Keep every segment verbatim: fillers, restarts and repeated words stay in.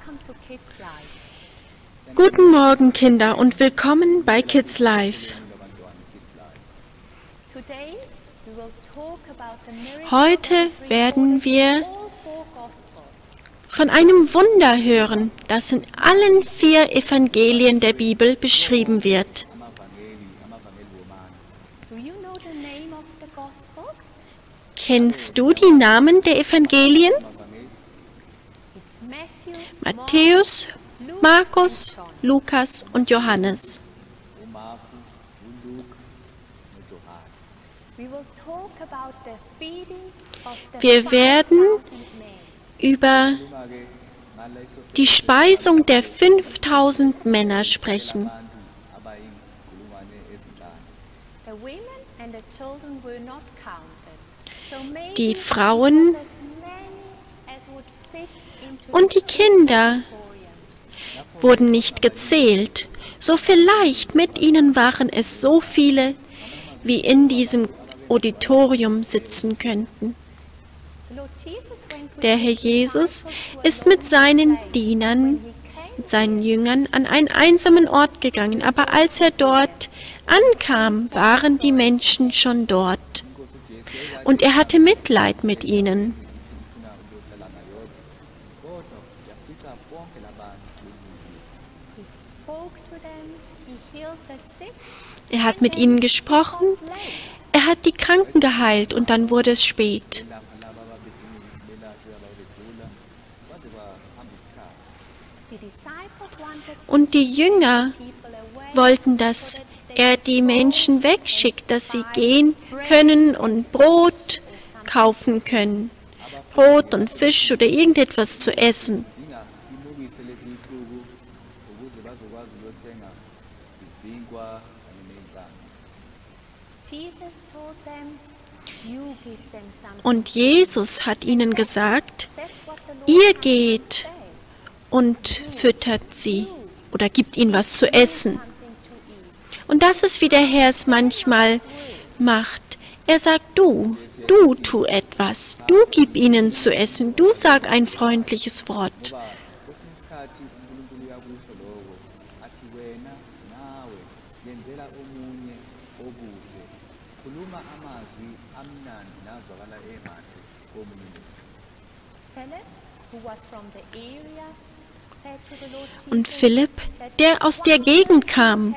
Guten Morgen, Kinder, und willkommen bei Kids Live. Heute werden wir von einem Wunder hören, das in allen vier Evangelien der Bibel beschrieben wird. Kennst du die Namen der Evangelien? Matthäus, Markus, Lukas und Johannes. Wir werden über die Speisung der fünftausend Männer sprechen. Die Frauen und die Kinder wurden nicht gezählt. So vielleicht mit ihnen waren es so viele, wie in diesem Auditorium sitzen könnten. Der Herr Jesus ist mit seinen Dienern, mit seinen Jüngern an einen einsamen Ort gegangen, aber als er dort ankam, waren die Menschen schon dort. Und er hatte Mitleid mit ihnen. Er hat mit ihnen gesprochen, er hat die Kranken geheilt und dann wurde es spät. Und die Jünger wollten, dass er die Menschen wegschickt, dass sie gehen können und Brot kaufen können. Brot und Fisch oder irgendetwas zu essen. Und Jesus hat ihnen gesagt, ihr geht und füttert sie oder gibt ihnen was zu essen. Und das ist, wie der Herr es manchmal macht. Er sagt, du, du tu etwas, du gib ihnen zu essen, du sag ein freundliches Wort. Und Philipp, der aus der Gegend kam,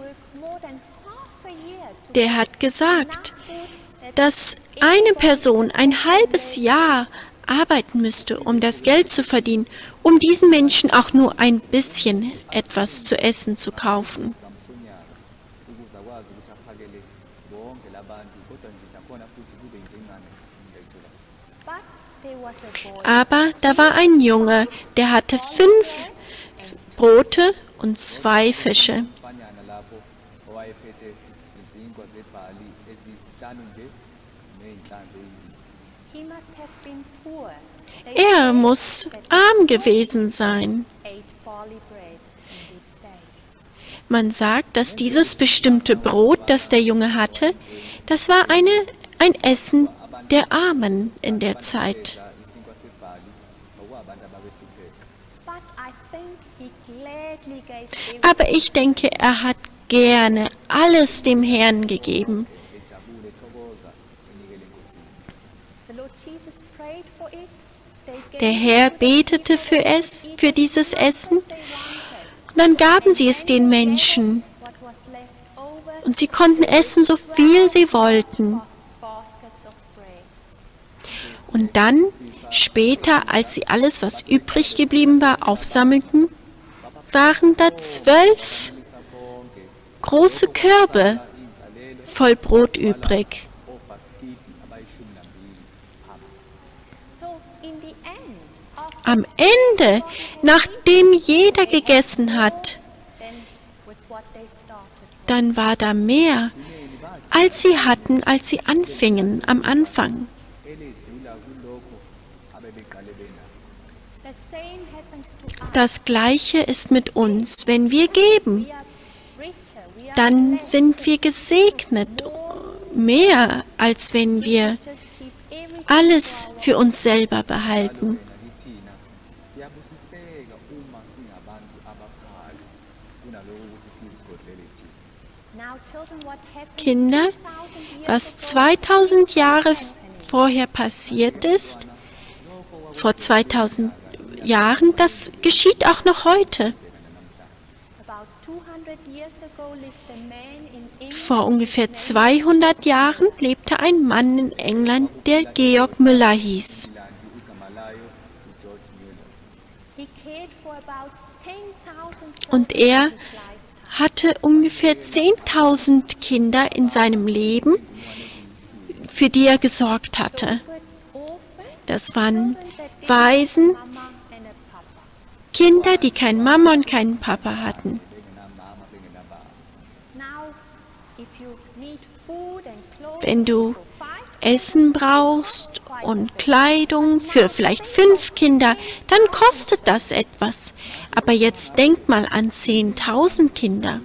der hat gesagt, dass eine Person ein halbes Jahr arbeiten müsste, um das Geld zu verdienen, um diesen Menschen auch nur ein bisschen etwas zu essen zu kaufen. Aber da war ein Junge, der hatte fünf Brote und zwei Fische. Er muss arm gewesen sein. Man sagt, dass dieses bestimmte Brot, das der Junge hatte, das war eine, ein Essen der Armen in der Zeit. Aber ich denke, er hat gerne alles dem Herrn gegeben. Der Herr betete für es, für dieses Essen, und dann gaben sie es den Menschen. Und sie konnten essen, so viel sie wollten. Und dann, später, als sie alles, was übrig geblieben war, aufsammelten, waren da zwölf große Körbe voll Brot übrig. Am Ende, nachdem jeder gegessen hat, dann war da mehr, als sie hatten, als sie anfingen, am Anfang. Das Gleiche ist mit uns. Wenn wir geben, dann sind wir gesegnet, mehr als wenn wir alles für uns selber behalten. Kinder, was zweitausend Jahre vorher passiert ist, vor zweitausend Jahren, das geschieht auch noch heute. Vor ungefähr zweihundert Jahren lebte ein Mann in England, der Georg Müller hieß. Und er hatte ungefähr zehntausend Kinder in seinem Leben, für die er gesorgt hatte. Das waren Waisen, Kinder, die keine Mama und keinen Papa hatten. Wenn du Essen brauchst und Kleidung für vielleicht fünf Kinder, dann kostet das etwas. Aber jetzt denk mal an zehntausend Kinder.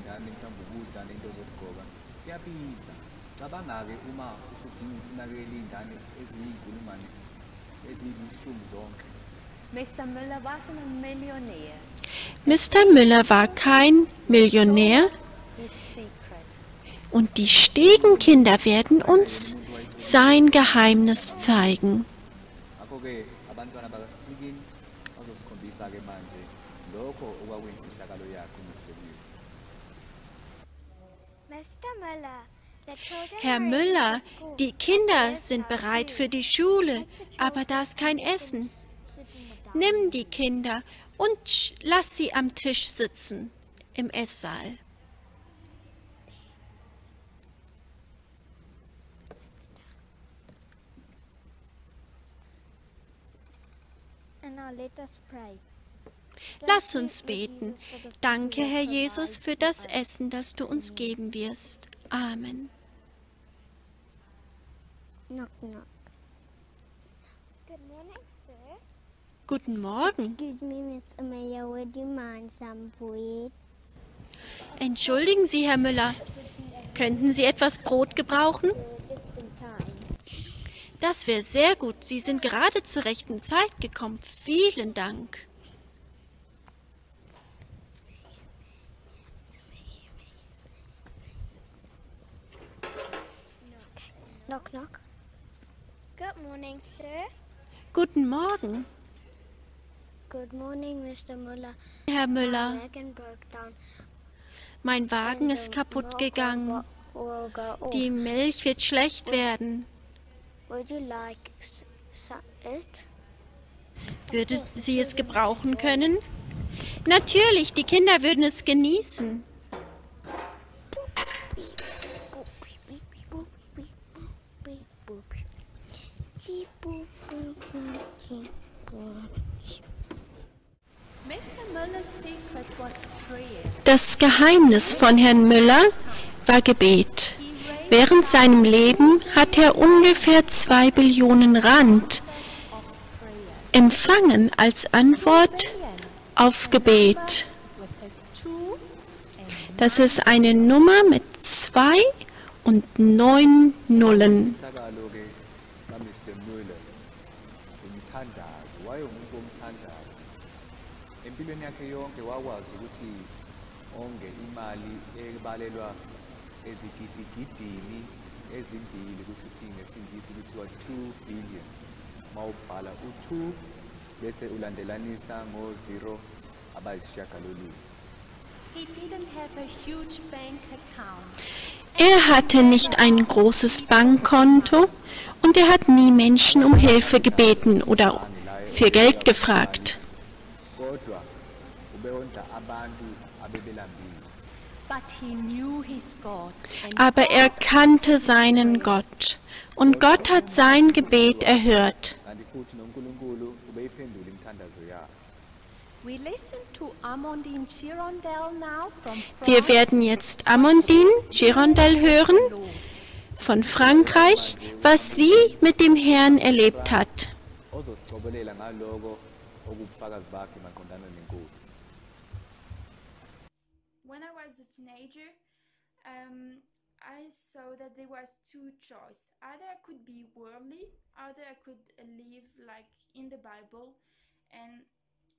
Mister Müller war kein Millionär. Und die Stegenkinder werden uns sein Geheimnis zeigen. Herr Müller, die Kinder sind bereit für die Schule, aber da ist kein Essen. Nimm die Kinder und lass sie am Tisch sitzen, im Esssaal. Lass uns beten. Danke, Herr Jesus, für das Essen, das du uns geben wirst. Amen. Knock, knock. Good morning, sir. Guten Morgen. Excuse me, Mister Mayor, would you mind some bread? Entschuldigen Sie, Herr Müller. Könnten Sie etwas Brot gebrauchen? Just in time. Das wäre sehr gut. Sie sind gerade zur rechten Zeit gekommen. Vielen Dank. Knock, knock. Good morning, sir. Guten Morgen, Good morning, Mister Muller. Herr My Müller. wagon broke down. Mein Wagen and ist the kaputt milk gegangen. will go- will go off. Die Milch wird schlecht werden. Would you like s- s- it? Würde sie es gebrauchen können? Natürlich, die Kinder würden es genießen. Das Geheimnis von Herrn Müller war Gebet. Während seinem Leben hat er ungefähr zwei Billionen Rand empfangen als Antwort auf Gebet. Das ist eine Nummer mit zwei und neun Nullen. Inhlakalo-ke kaMr Müller umthandazo, wayengumuntu womthandazo. Empilweni yakhe yonke wakwazi ukuthi onge imali ebalelwa ezigidigidini ezimbili, kusho ukuthi ngesingisi kuthiwa two billion. Mawubhala u-two bese ulandelanisa ngo-zero abayisishiyagalolunye. He didn't have a huge bank account. Er hatte nicht ein großes Bankkonto und er hat nie Menschen um Hilfe gebeten oder für Geld gefragt. Kodwa ubewondla abantu abebelambile. But he knew his God. And Aber er kannte seinen Gott und Gott hat sein Gebet erhört. Kanti futhi noNkulunkulu ubeyiphendula imithandazo yabo. we listen to Amandine Girondel now from Wir France. werden jetzt Amandine Girondel hören von Frankreich, was sie mit dem Herrn erlebt hat. Ozosicobelela ngaloko okubufakazi bakhe maqondana nenkosi. When I was a teenager, um, I saw that there was two choices. Either I could be worldly, either I could uh, live like in the Bible and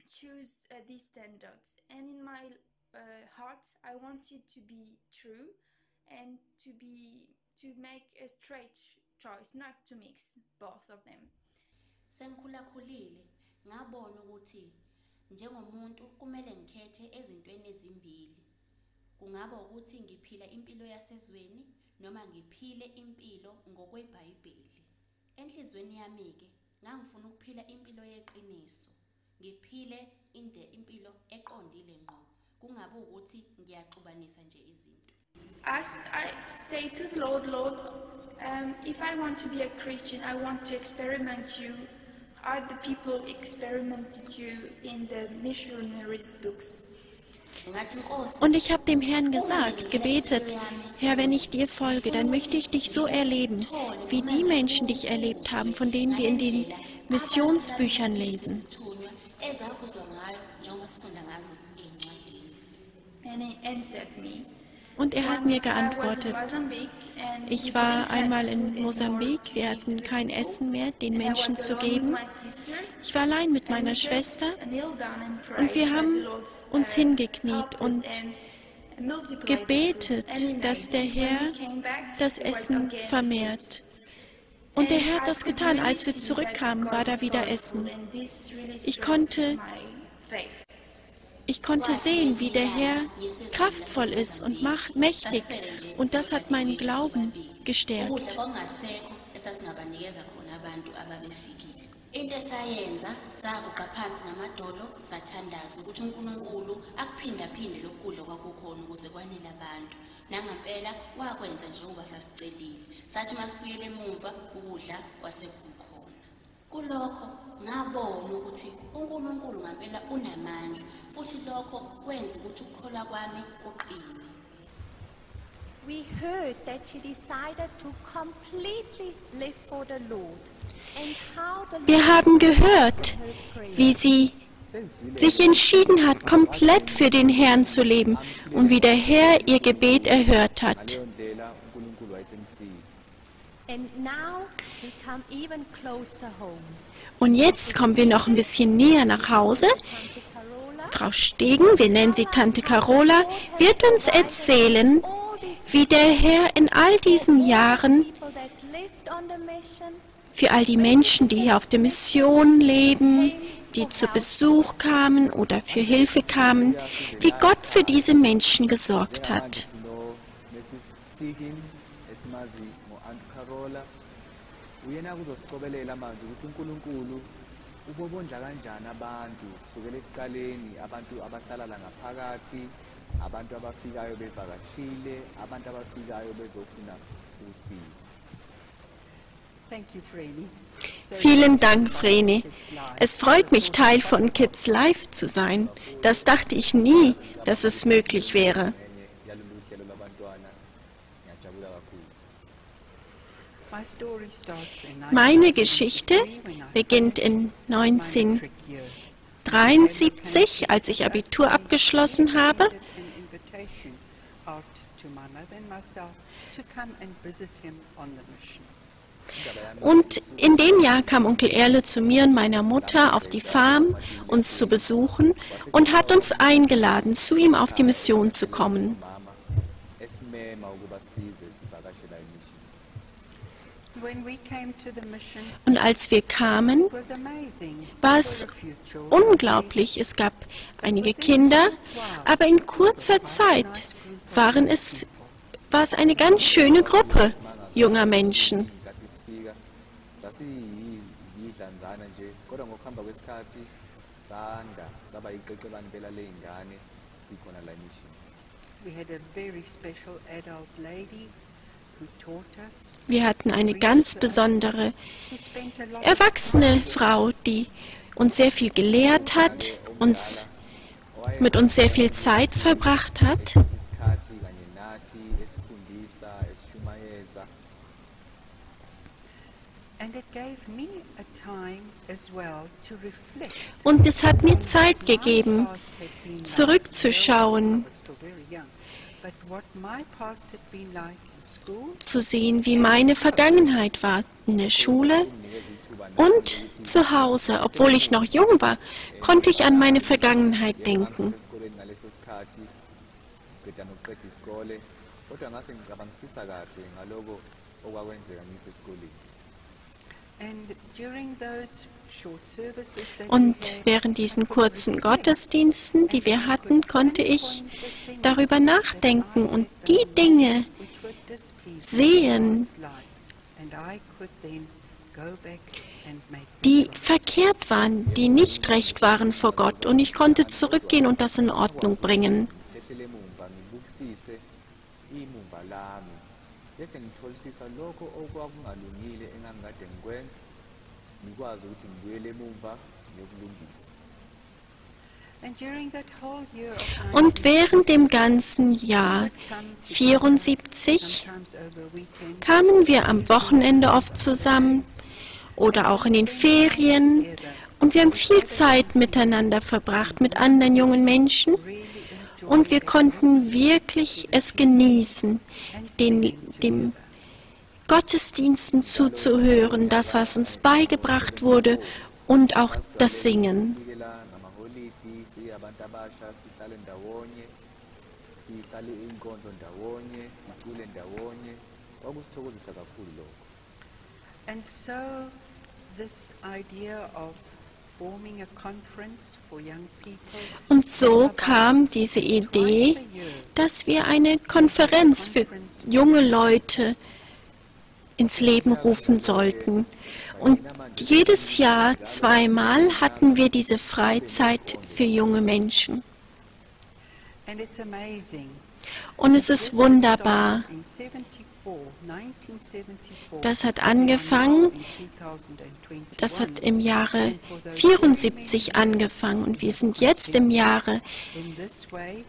choose uh, these standards. And in my uh, heart, I wanted to be true. and to be to make a straight choice, not to mix both of them. Sengikhulakhulile ngabona ukuthi njengomuntu kumele ngikhethe ezintweni ezimbili. Kungaba ukuthi ngiphila impilo yasezweni noma ngiphile impilo ngokweBhayibheli. Enhlizweni yami ke ngangifuna ukuphila impilo yeqiniso. Ngiphile inde impilo eqondile ngqo. Kungabe ukuthi ngiyaxubanisa nje izinto. As I say to the Lord, Lord, um, if I want to be a Christian, I want to experiment you. Are the people experimented you in the missionaries' books? Und ich habe dem Herrn gesagt, gebetet, Herr, wenn ich dir folge, dann möchte ich dich so erleben, wie die Menschen dich erlebt haben, von denen wir in den Missionsbüchern lesen. And he answered me. Und er hat mir geantwortet, ich war einmal in Mosambik, wir hatten kein Essen mehr, den Menschen zu geben. Ich war allein mit meiner Schwester und wir haben uns hingekniet und gebetet, dass der Herr das Essen vermehrt. Und der Herr hat das getan. Als wir zurückkamen, war da wieder Essen. Ich konnte Ich konnte sehen, wie der Herr kraftvoll ist und mächtig, und das hat meinen Glauben gestärkt. Into esayenza zaguqa phansi ngamadolo sathandaza ukuthi uNkulunkulu akuphindaphinde lokudla kwakukhona ukuze kwanele abantu. Nangempela wakwenza njengoba sasicelile. Sathi masibuyele emuva ukudla kwasekukhona. Kulokho ngabona ukuthi uNkulunkulu ngempela unamandla futhi lokho kwenza ukuthi ukukholwa kwami kuqine. We heard that she decided to completely live for the Lord. Wir haben gehört, wie sie sich entschieden hat, komplett für den Herrn zu leben und wie der Herr ihr Gebet erhört hat. Und jetzt kommen wir noch ein bisschen näher nach Hause. Frau Stegen, wir nennen sie Tante Carola, wird uns erzählen, wie der Herr in all diesen Jahren für all die Menschen, die hier auf der Mission leben, die zu Besuch kamen oder für Hilfe kamen, wie Gott für diese Menschen gesorgt hat. Vielen Dank, Vreni. Es freut mich, Teil von Kids Life zu sein. Das dachte ich nie, dass es möglich wäre. Meine Geschichte beginnt in neunzehnhundertdreiundsiebzig, als ich Abitur abgeschlossen habe. Und in dem Jahr kam Onkel Erle zu mir und meiner Mutter auf die Farm, uns zu besuchen, und hat uns eingeladen, zu ihm auf die Mission zu kommen. Und als wir kamen, war es unglaublich. Es gab einige Kinder, aber in kurzer Zeit waren es, war es eine ganz schöne Gruppe junger Menschen. Wir hatten eine ganz besondere erwachsene Frau, die uns sehr viel gelehrt hat, uns, mit uns sehr viel Zeit verbracht hat. Und es hat mir Zeit gegeben, zurückzuschauen, zu sehen, wie meine Vergangenheit war in der Schule und zu Hause. Obwohl ich noch jung war, konnte ich an meine Vergangenheit denken. kodwa ngase ngicabangisisa kahle ngaloko okwakwenzeka ngisesikoleni. And during those short services that Und we had, während diesen kurzen Gottesdiensten, die wir hatten, konnte ich darüber nachdenken und die Dinge which were displeasing sehen, in God's life, and I could then go back and make them die right. verkehrt waren, die nicht recht waren vor Gott. Und ich konnte zurückgehen und das in Ordnung bringen. Ngihlehlele emumva ngibukisise imumva lami bese ngitholisisa lokho okwakungalungile engangikade ngikwenza ngikwazi ukuthi ngibuyele emumva ngiyokulungisa. And during that whole year of Und während dem ganzen Jahr would come together, vierundsiebzig sometimes over a weekend, kamen wir am Wochenende oft zusammen oder auch in den Ferien. Und wir haben viel Zeit miteinander verbracht mit anderen jungen Menschen. really enjoy Und wir konnten wirklich es genießen, den, dem Gottesdiensten zuzuhören, das, was uns beigebracht wurde, und auch das Singen. Sifikela ngamaholidi siye abantu abasha sihlale ndawonye sihlale inkonzo ndawonye sicule ndawonye kwakusithokozisa kakhulu lokho. And so this idea of forming a conference for young people, Und so kam diese Idee, dass wir eine Konferenz für junge Leute ins Leben rufen sollten. Und jedes Jahr zweimal hatten wir diese Freizeit für junge Menschen. and it's amazing. Und es ist wunderbar. In seventy-four, nineteen seventy-four, Das hat angefangen, in twenty twenty-one, das hat im Jahre vierundsiebzig angefangen und wir sind jetzt im Jahre in this way,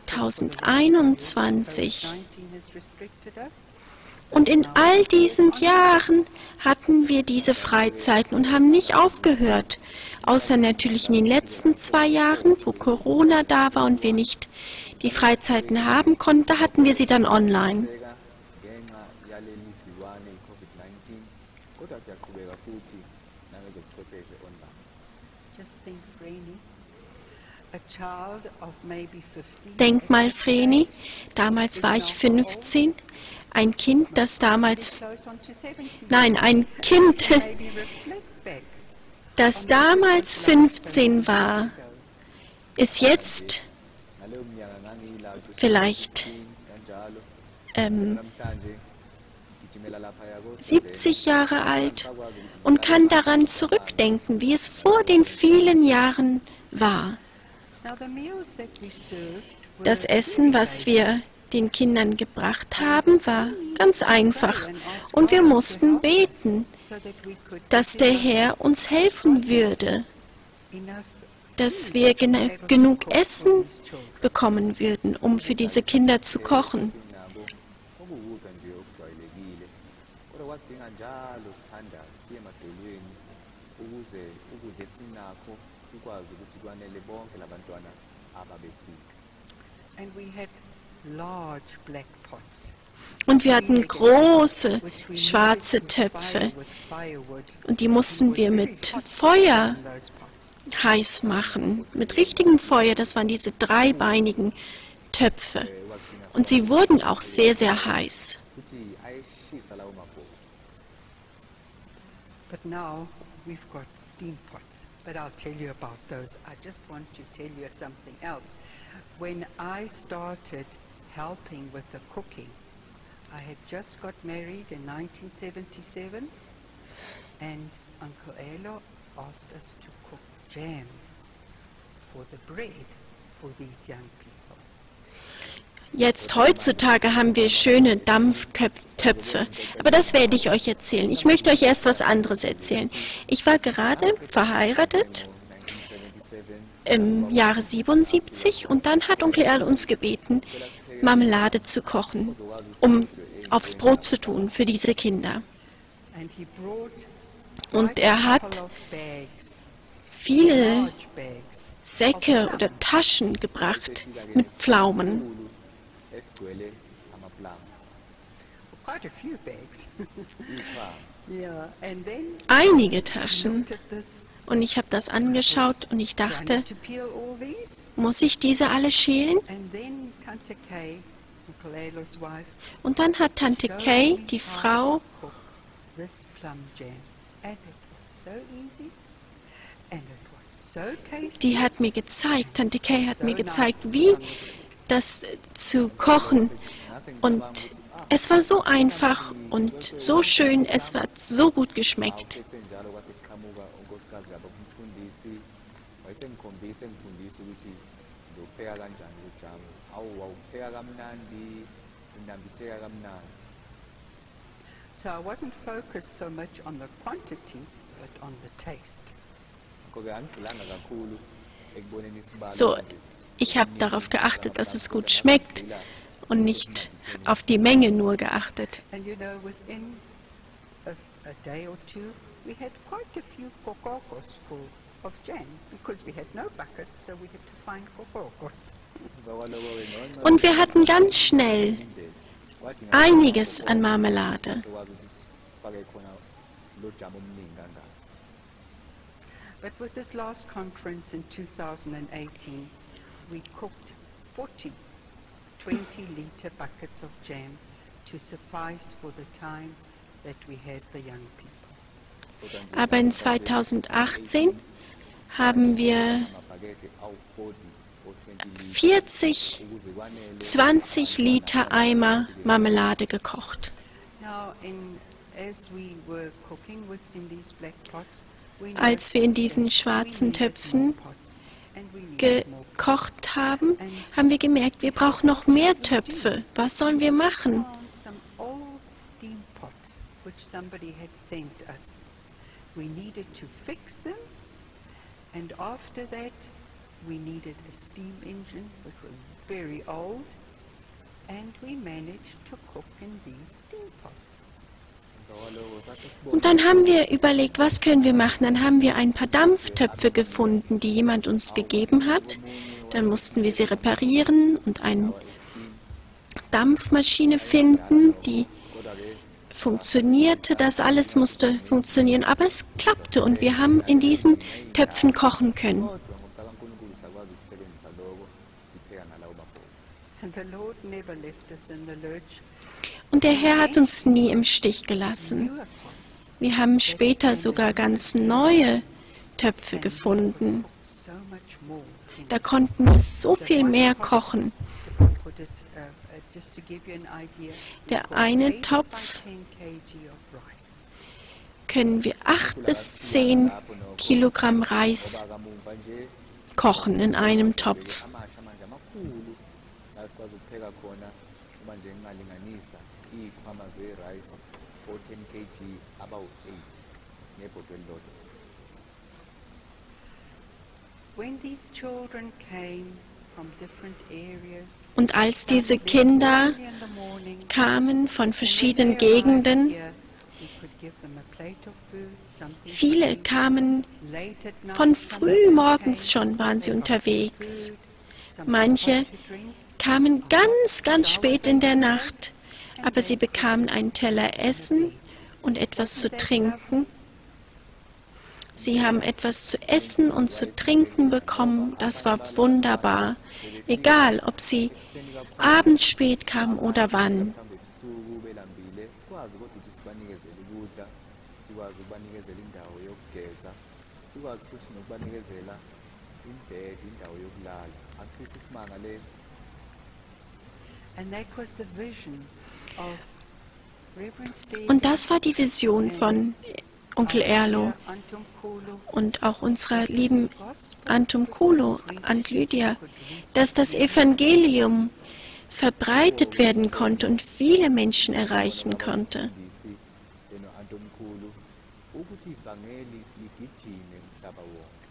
zweitausendeinundzwanzig. nineteen has restricted us. Und in all diesen Jahren hatten wir diese Freizeiten und haben nicht aufgehört. Außer natürlich in den letzten zwei Jahren, wo Corona da war und wir nicht die Freizeiten haben konnten, da hatten wir sie dann online. Seka ngenxa yaleli gciwane i-COVID nineteen kodwa siyaqhubeka futhi nangezobuchwepheshe online. Just think, Vreni, a child of maybe fifteen. Denk mal, Vreni, damals war ich fünfzehn, ein Kind, das damals, Goes on to seventeen. nein, ein Kind, Maybe reflect back. das damals fünfzehn war, ist jetzt Ngaleyo mnyaka ngangiyila vielleicht kanjalo ähm, namhlanje ngigijimela laphaya ko siebzig Jahre alt und kann daran zurückdenken, wie es vor den vielen Jahren war. Now the meals that we served were Das Essen, was wir den Kindern gebracht haben, war ganz einfach. Und wir mussten beten, so that we could dass der Herr uns helfen würde, enough dass wir gena- genug Essen bekommen würden, um für diese Kinder zu kochen. sinabo okuwudla nje okujwayelekile kodwa kwadinga njalo sithanda siye emadolweni ukuze ukudla esinakho kukwazi ukuthi kwanele bonke labantwana ababefika. and we had large black pots. Und wir hatten große which we schwarze needed to fire Töpfe with firewood. und die mussten wir mit Hot Feuer in those pots. heiß machen, mit richtigem Feuer. Das waren diese dreibeinigen Töpfe. Und sie wurden auch sehr, sehr heiß. Futhi ayeshisa lawo mabhoko. But now we've got steam pots. But I'll tell you about those. I just want to tell you something else. When I started helping with the cooking, I had just got married in nineteen seventy-seven, and Uncle Elo asked us to cook jam for the bread for these young people. Jetzt heutzutage haben wir schöne Dampftöpfe, aber das werde ich euch erzählen. Ich möchte euch erst was anderes erzählen. Ich war gerade verheiratet im Jahre siebenundsiebzig und dann hat Onkel Erl uns gebeten, Marmelade zu kochen, um aufs Brot zu tun für diese Kinder. And he brought Und quite er a hat couple of bags, viele large bags, Säcke oder Taschen gebracht mit Pflaumen. Esigcwele amaplums. quite a few bags. Ifa Yeah, and then Einige I Taschen. looked at this. Und ich habe das angeschaut und ich Do I dachte, need to peel all these? muss ich diese alle schälen? And then Tante Kay Uncle Elo's wife, Und dann hat Tante showed Kay, me die how Frau, to cook this plum jam. And it was so easy. And it was so tasty. die hat mir gezeigt, Tante Kay hat so mir nice gezeigt, to wie eat on the bread. das zu kochen. Und es war so einfach und so schön, es hat so gut geschmeckt. awuphethe njalo kwaseqhamuka unkosikazi lapha kumfundisi wayesengikhombisa engifundisa ukuthi ngizopheka kanjani ujamu. Awu wawupheka kamnandi, unambitheka kamnandi. So I wasn't focused so much on the quantity, but on the taste. Ngakho-ke angigxilanga kakhulu ekuboneni isibalo So, nje. ich habe darauf geachtet, dass es gut schmeckt und nicht auf die Menge nur geachtet. And you know, within a, a day or two, we had quite a few kokokos full of jam because we had no buckets, so we had to find kokokos. Und wir hatten ganz schnell einiges an Marmelade. Sokwazi ukuthi sifake khona lo jamu omningi kangaka. But with this last conference in two thousand eighteen, we cooked forty twenty-litre buckets of jam to suffice for the time that we had the young people. Aber in zweitausendachtzehn haben wir Amabhakede awu forty or twenty liters vierzig, ukuze kwanele zwanzig Liter Eimer Marmelade gekocht. Now, in, as we were cooking within these black pots, we Als wir in noticed diesen that we schwarzen needed more Töpfen pots, and we needed more pots. gekocht haben, haben wir gemerkt, wir brauchen noch mehr Töpfe. Was sollen wir machen? Found some old steam pots which somebody had sent us. We needed to fix them, and after that we needed a steam engine which was very old, and we managed to cook in these steam pots. Und dann haben wir überlegt, was können wir machen? Dann haben wir ein paar Dampftöpfe gefunden, die jemand uns gegeben hat. Dann mussten wir sie reparieren und eine Dampfmaschine finden, die funktionierte. Das alles musste funktionieren, aber es klappte und wir haben in diesen Töpfen kochen können. Kodwa ngokusakaNkulunkulu sakwazi ukusebenzisa lokho sipheka nalawo mabhoko. And the Lord never left us in the lurch. Und der Herr hat uns nie im Stich gelassen. Newer pots, Wir haben später sogar ganz neue Töpfe gefunden. so much more. in Da konnten wir so viel mehr kochen. To put it, uh, uh, just to give you an idea, Der we cooked eine eight by Topf ten kilograms of rice. können wir acht bis zehn Kilogramm Reis Ngoba kamuva nje kochen in einem Topf. amasha manje amakhulu la sikwazi ukupheka khona uma nje ngingalinganisa iy'khwama ze-rice o ten kilograms about eight ngebhodwe elilodwa. When these children came from different areas, Und als diese Kinder early in the morning, kamen von when verschiedenen they arrived Gegenden, here, we could give them a plate of food, something to viele eat. kamen Late at night, von some früh of them morgens came, schon waren sie they got some unterwegs. food, some Manche hot to drink, kamen ganz, ganz spät in der Nacht, aber sie bekamen einen Teller Essen und etwas zu trinken. Sie haben etwas zu essen und zu trinken bekommen. Das war wunderbar. Egal, ob sie abends spät kamen oder wann. Mhlawumbe ebusuku belambile sikwazi kodwa ukuthi sibanikezele ukudla, sikwazi ukubanikezela indawo yokugeza, sikwazi futhi nokubanikezela imbhedi, indawo yokulala. Akusisi isimanga leso. and that was the vision of Reverend Stephen Und das war die Vision von Onkel Erlo Antum Kulu, und auch unserer lieben gospel Antum Kulu, Aunt Lydia, dass das Evangelium verbreitet werden konnte und viele Menschen erreichen konnte. Umfundisi beno antomkhulu ukuthi ivangeli ligijime umhlaba wonke.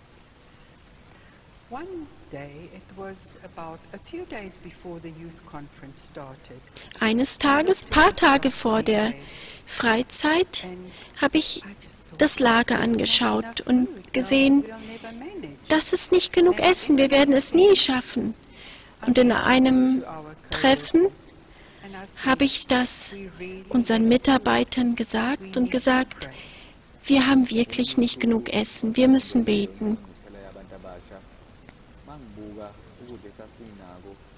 One day, it was about a few days before the youth conference started, Eines Tages, paar Tage vor der Freizeit, and habe ich I just thought, das Lager "There's not angeschaut enough und food. No, gesehen, we'll never manage." das ist nicht genug Essen, wir werden es nie schaffen. Und in einem To our Treffen coworkers, and I said, habe ich das "We really unseren Mitarbeitern gesagt und gesagt, wir haben wirklich nicht genug Essen, wir müssen beten. Ngithela yabantu abasha mangibuka ukudla esasinako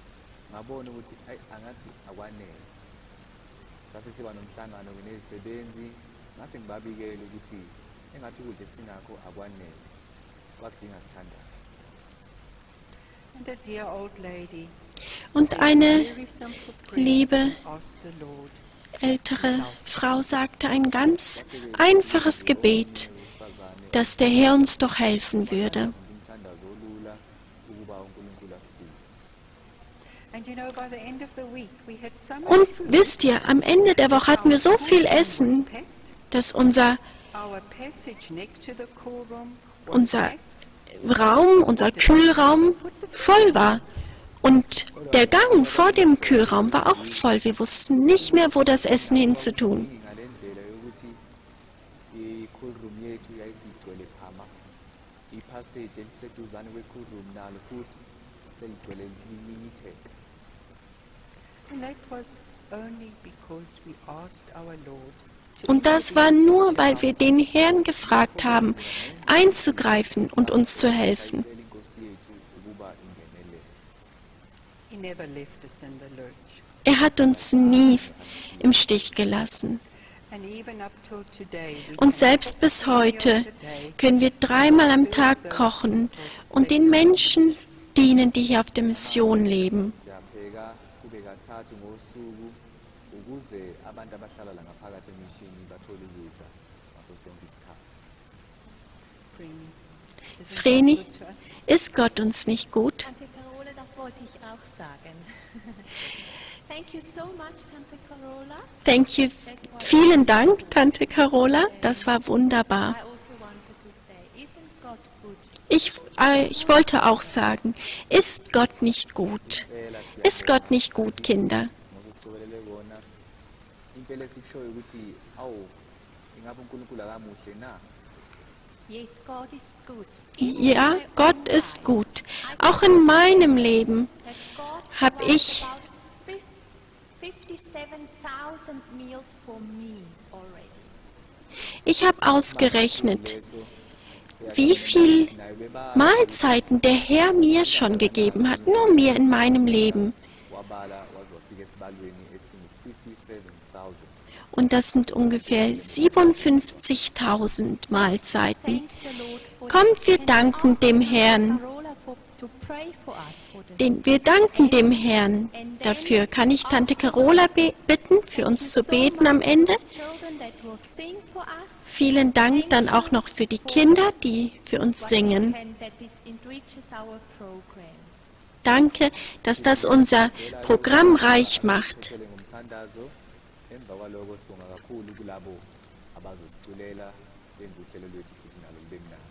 ngabona ukuthi ayi angathi akwanele. Sase siba nomhlangano nezisebenzi ngase ngibabikele ukuthi engathi ukudla sinakho akwanele bakudinga sithandazi. And a dear old lady Und said a eine very simple prayer liebe and asked the Lord, ältere Frau sagte ein ganz einfaches Gebet, dass der Herr uns doch helfen würde. Umthandazo olula ukuba uNkulunkulu asisize. and you know, by the end of the week we had so much Und food. wisst ihr, am Ende der Woche hatten wir so viel Essen, dass unser, Our passage next to the cool room was unser packed. Raum, unser Kühlraum voll war. Und der Gang vor dem Kühlraum war auch voll. Wir wussten nicht mehr, wo das Essen hinzutun. Ngale ndlela yokuthi i-cool room yethu yayisigcwele phama. I-passage eliseduzane kwe-cool room nalo futhi seligcwele limitheka. And that was only because we asked our Lord to Und das war nur, weil wir den Herrn gefragt haben, einzugreifen und uns zu helfen. Cela inkosi yethu ukuba ingenelele. He never left us in the lurch. Er hat uns nie im Stich gelassen. And even up till today, we Und can selbst cook bis three meals heute a day können wir dreimal am Tag kochen und den Menschen dienen, die hier auf der Mission leben. Siyapheka kube kathathu ngosuku ukuze abantu abahlala la ngaphakathi emishini bathole ukudla ngaso sonke isikhathi. Vreni. Isn't Vreni, that good to us? ist Gott uns nicht gut? Tante Carola, das wollte ich auch sagen. Thank you so much, Tante Carola. Thank you. Vielen Dank, Tante Carola. Das war wunderbar. I also wanted to say, isn't God good? Ich, äh, ich wollte auch sagen, ist Gott nicht gut? Impela siya- Ist Gott nicht gut, Kinder? ngosicobelele kona. Impela esikushoyo ukuthi awu ingabe uNkulunkulu akamuhle na? Yes, God is good. Ja, Gott ist gut. Auch in meinem Leben That God hab provides ich- about fif- fifty-seven thousand meals for me already. Ich habe ausgerechnet, Leso wie viel Mahlzeiten der Herr mir schon gegeben hat, nur mir in meinem Leben. wabala waze wafika esibalweni esingu-fifty-seven thousand. Und das sind ungefähr siebenundfünfzigtausend Mahlzeiten. Thank the Lord for Kommt, wir that. danken And dem also Herrn. Carola for, to pray for us for the Den, wir danken dem Herrn dafür. Kann ich Tante Carola be- bitten, für uns zu beten am Ende? children that will sing for us. Vielen Dank dann auch noch für die Kinder, die für uns singen. And that it enriches our program. Danke, dass das unser Programm reich macht. Sicele ngomthandazo emva kwaloko sibonga kakhulu kulabo abazosiculela benze uhlelo lwethu futhi nalo lube mnandi.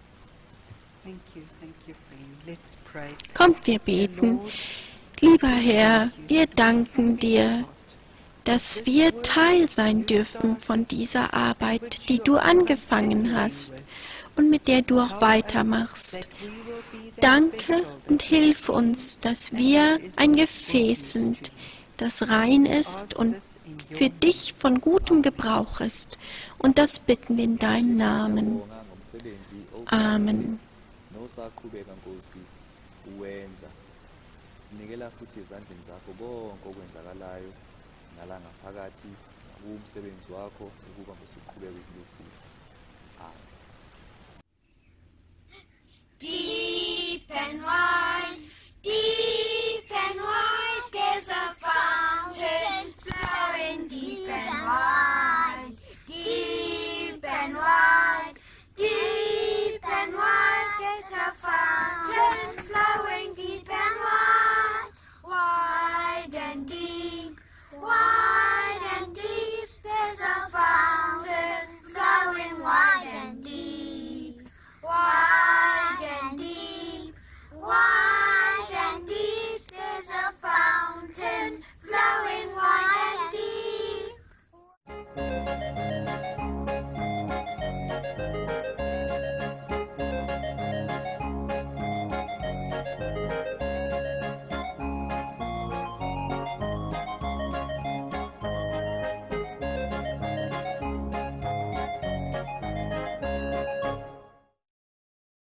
Thank you, thank you, friend. Let's pray. Kommt, wir Dear beten. Lord, Lieber Herr, wir danken dir, dass wir Teil sein dürfen von dieser Arbeit, die du angefangen hast und mit der du auch weitermachst. that we will be that Danke vessel und that hilf uns, dass wir ein Gefäß sind, das rein ist und für dich von gutem Gebrauch ist. Und das bitten wir in deinem Namen. Sibonga ngomsebenzi Amen. nosaqhubeka Nkosi uwenza. Sinikela futhi ezandleni zakho konke okwenzakalayo nala ngaphakathi umsebenzi wakho ukuba ngosuqhubeka ukulusisa. Amen. Deep and wide.